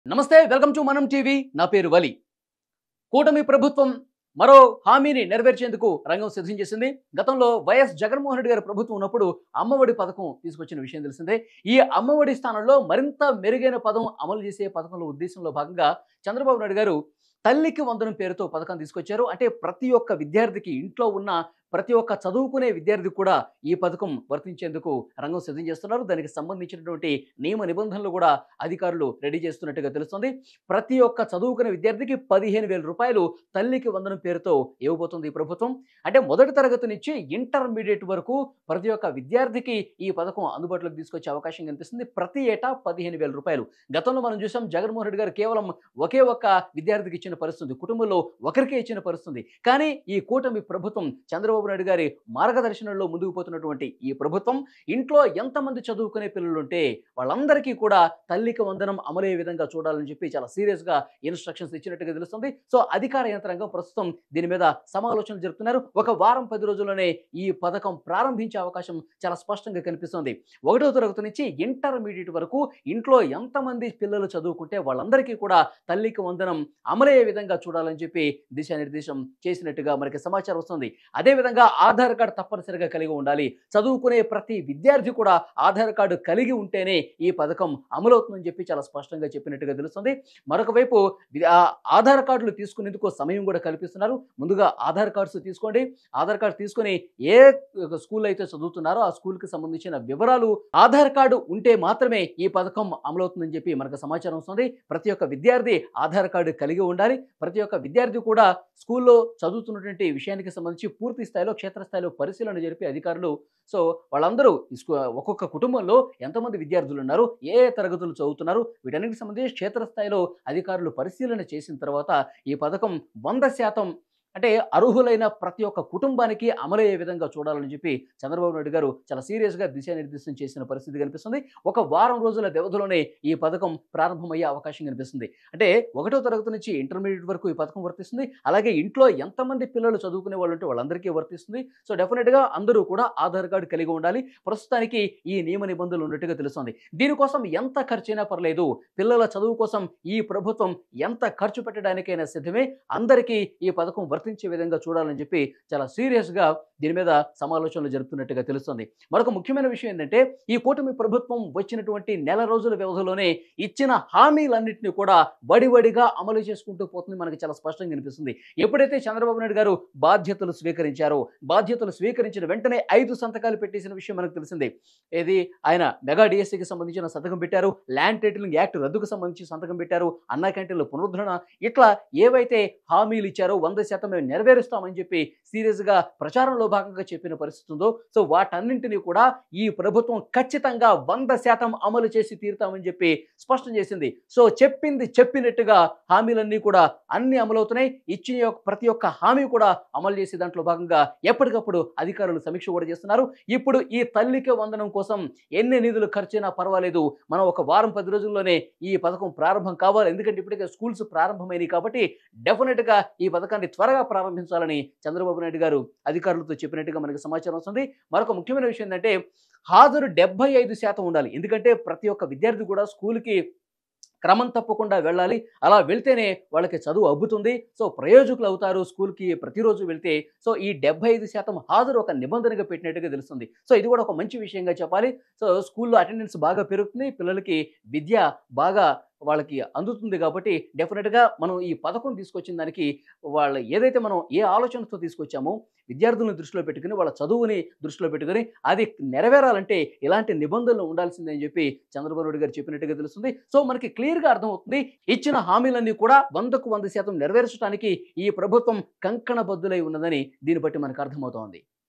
నమస్తే, welcome to మనం TV. నా పేరు వలి. కూటమి ప్రభుత్వం మరో హామీని నెరవేర్చేందుకు రంగం సిద్ధం చేసింది. గతంలో వైఎస్ జగన్మోహన్ రెడ్డి గారి ప్రభుత్వం ఉన్నప్పుడు అమ్మఒడి పథకం తీసుకొచ్చిన విషయం తెలిసిందే. ఈ అమ్మఒడి స్థానంలో మరింత మెరుగైన పదం అమలు చేసే పథకంలో ఉద్దేశంలో భాగంగా చంద్రబాబు నాయుడు గారు తల్లికి వందనం పేరుతో పథకం తీసుకొచ్చారు. అంటే ప్రతి ఒక్క విద్యార్థికి, ఇంట్లో ఉన్న ప్రతి ఒక్క చదువుకునే విద్యార్థి కూడా ఈ పథకం వర్తించేందుకు రంగం సిద్ధం చేస్తున్నారు. దానికి సంబంధించినటువంటి నియమ నిబంధనలు కూడా అధికారులు రెడీ చేస్తున్నట్టుగా తెలుస్తుంది. ప్రతి ఒక్క చదువుకునే విద్యార్థికి 15,000 రూపాయలు తల్లికి వందనం పేరుతో ఇవ్వబోతుంది ఈ ప్రభుత్వం. అంటే మొదటి తరగతి నుంచి ఇంటర్మీడియట్ వరకు ప్రతి ఒక్క విద్యార్థికి ఈ పథకం అందుబాటులోకి తీసుకొచ్చే అవకాశం కనిపిస్తుంది. ప్రతి ఏటా 15,000 రూపాయలు. గతంలో మనం చూసాం, జగన్మోహన్ రెడ్డి గారు కేవలం ఒకే ఒక్క విద్యార్థికి ఇచ్చిన పరిస్థితి, కుటుంబంలో ఒకరికే ఇచ్చిన పరిస్థితి. కానీ ఈ కూటమి ప్రభుత్వం, చంద్రబాబు నాయుడు గారి మార్గదర్శనంలో ముందుకు పోతున్నటువంటి ఈ ప్రభుత్వం ఇంట్లో ఎంతమంది చదువుకునే పిల్లలుంటే వాళ్ళందరికీ కూడా తల్లికి వందనం అమలయ్యే విధంగా చూడాలని చెప్పి చాలా సీరియస్ గా ఇన్స్ట్రక్షన్స్ ఇచ్చినట్టుగా తెలుస్తుంది. సో అధికార యంత్రాంగం ప్రస్తుతం దీని మీద సమాలోచనలు జరుపుతున్నారు. ఒక వారం 10 రోజుల్లోనే ఈ పథకం ప్రారంభించే అవకాశం చాలా స్పష్టంగా కనిపిస్తుంది. 1వ తరగతి నుంచి ఇంటర్మీడియట్ వరకు ఇంట్లో ఎంతమంది పిల్లలు చదువుకుంటే వాళ్ళందరికీ కూడా తల్లికి వందనం అమలయ్యే విధంగా చూడాలని చెప్పి దిశానిర్దేశం చేసినట్టుగా మనకి సమాచారం వస్తుంది. అదేవిధంగా ఆధార్ కార్డు తప్పనిసరిగా కలిగి ఉండాలి. చదువుకునే ప్రతి విద్యార్థి కూడా ఆధార్ కార్డు కలిగి ఉంటేనే ఈ పథకం అమలవుతుందని చెప్పి చాలా స్పష్టంగా చెప్పినట్టుగా తెలుస్తుంది. మరొక వైపు ఆధార్ కార్డులు తీసుకునేందుకు సమయం కూడా కల్పిస్తున్నారు. ముందుగా ఆధార్ కార్డ్స్ తీసుకోండి. ఆధార్ కార్డు తీసుకొని ఏ స్కూల్ అయితే చదువుతున్నారో ఆ స్కూల్కి సంబంధించిన వివరాలు ఆధార్ కార్డు ఉంటే మాత్రమే ఈ పథకం అమలవుతుందని చెప్పి మనకు సమాచారం వస్తుంది. ప్రతి ఒక్క విద్యార్థి ఆధార్ కార్డు కలిగి ఉండాలి. ప్రతి ఒక్క విద్యార్థి కూడా స్కూల్లో చదువుతున్నటువంటి విషయానికి సంబంధించి పూర్తి స్థాయిలో, క్షేత్రస్థాయిలో పరిశీలన జరిపి అధికారులు, సో వాళ్ళందరూ ఒక్కొక్క కుటుంబంలో ఎంతమంది విద్యార్థులు ఉన్నారు, ఏ తరగతులు చదువుతున్నారు, వీటన్నిటికి సంబంధించి క్షేత్రస్థాయిలో అధికారులు పరిశీలన చేసిన తర్వాత ఈ పథకం 100% అంటే అర్హులైన ప్రతి ఒక్క కుటుంబానికి అమలయ్యే విధంగా చూడాలని చెప్పి చంద్రబాబు నాయుడు గారు చాలా సీరియస్గా దిశానిర్దేశం చేసిన పరిస్థితి కనిపిస్తుంది. ఒక వారం రోజుల వ్యవధిలోనే ఈ పథకం ప్రారంభమయ్యే అవకాశం కనిపిస్తుంది. అంటే 1వ తరగతి నుంచి ఇంటర్మీడియట్ వరకు ఈ పథకం వర్తిస్తుంది. అలాగే ఇంట్లో ఎంతమంది పిల్లలు చదువుకునే వాళ్ళు ఉంటే వాళ్ళందరికీ వర్తిస్తుంది. సో డెఫినెట్గా అందరూ కూడా ఆధార్ కార్డు కలిగి ఉండాలి. ప్రస్తుతానికి ఈ నియమ నిబంధనలు ఉన్నట్టుగా తెలుస్తుంది. దీనికోసం ఎంత ఖర్చైనా పర్లేదు, పిల్లల చదువు కోసం ఈ ప్రభుత్వం ఎంత ఖర్చు పెట్టడానికైనా సిద్ధమే. అందరికీ ఈ పథకం వర్తించే విధంగా చూడాలని చెప్పి చాలా సీరియస్గా దీని మీద సమాలోచనలు జరుపుతున్నట్టుగా తెలుస్తుంది. మరొక ముఖ్యమైన విషయం ఏంటంటే, ఈ కూటమి ప్రభుత్వం వచ్చినటువంటి నెల రోజుల వ్యవధిలోనే ఇచ్చిన హామీలన్నింటినీ కూడా వడివడిగా అమలు చేసుకుంటూ పోతుంది. మనకి చాలా స్పష్టంగా కనిపిస్తుంది. ఎప్పుడైతే చంద్రబాబు నాయుడు గారు బాధ్యతలు స్వీకరించారో, బాధ్యతలు స్వీకరించిన వెంటనే 5 సంతకాలు పెట్టేసిన విషయం మనకు తెలిసిందే. ఏది, ఆయన మెగా డిఎస్సికి సంబంధించిన సంతకం పెట్టారు, ల్యాండ్ టైటిలింగ్ యాక్ట్ రద్దుకు సంబంధించి సంతకం పెట్టారు, అన్నా క్యాంటీన్ల పునరుద్ధరణ, ఇట్లా ఏవైతే హామీలు ఇచ్చారో 100% మేము నెరవేరుస్తామని చెప్పి సీరియస్గా ప్రచారంలో భాగంగా చెప్పిన పరిస్థితి ఉందో, సో వాటన్నింటినీ కూడా ఈ ప్రభుత్వం ఖచ్చితంగా 100% అమలు చేసి తీరుతామని చెప్పి స్పష్టం చేసింది. సో చెప్పింది చెప్పినట్టుగా హామీలన్నీ కూడా అన్ని అమలవుతున్నాయి. ఇచ్చిన ప్రతి ఒక్క హామీ కూడా అమలు చేసే దాంట్లో భాగంగా ఎప్పటికప్పుడు అధికారులు సమీక్ష కూడా చేస్తున్నారు. ఇప్పుడు ఈ తల్లికి వందనం కోసం ఎన్ని నిధులు ఖర్చైనా పర్వాలేదు, మనం ఒక వారం 10 రోజుల్లోనే ఈ పథకం ప్రారంభం కావాలి. ఎందుకంటే ఇప్పటికే స్కూల్స్ ప్రారంభమైనాయి కాబట్టి డెఫినెట్గా ఈ పథకాన్ని త్వరగా ప్రారంభించాలని చంద్రబాబు నాయుడు గారు అధికారులతో చెప్పినట్టుగా మనకు సమాచారం వస్తుంది. మరొక ముఖ్యమైన విషయం ఏంటంటే, హాజరు 75% ఉండాలి. ఎందుకంటే ప్రతి ఒక్క విద్యార్థి కూడా స్కూల్కి క్రమం తప్పకుండా వెళ్ళాలి. అలా వెళ్తేనే వాళ్ళకి చదువు అబ్బుతుంది. సో ప్రయోజకులు అవుతారు స్కూల్కి ప్రతిరోజు వెళ్తే. సో ఈ 75% హాజరు ఒక నిబంధనగా పెట్టినట్టుగా తెలుస్తుంది. సో ఇది కూడా ఒక మంచి విషయంగా చెప్పాలి. సో స్కూల్లో అటెండెన్స్ బాగా పెరుగుతుంది, పిల్లలకి విద్య బాగా వాళ్ళకి అందుతుంది. కాబట్టి డెఫినెట్గా మనం ఈ పథకం తీసుకొచ్చిన దానికి వాళ్ళు ఏదైతే మనం ఏ ఆలోచనతో తీసుకొచ్చామో, విద్యార్థులను దృష్టిలో పెట్టుకుని, వాళ్ళ చదువుని దృష్టిలో పెట్టుకుని అది నెరవేరాలంటే ఇలాంటి నిబంధనలు ఉండాల్సిందే అని చెప్పి చంద్రబాబు నాయుడు గారు చెప్పినట్టుగా తెలుస్తుంది. సో మనకి క్లియర్గా అర్థమవుతుంది, ఇచ్చిన హామీలన్నీ కూడా 100% నెరవేర్చడానికి ఈ ప్రభుత్వం కంకణబద్దులై ఉన్నదని దీన్ని బట్టి మనకు అర్థమవుతోంది.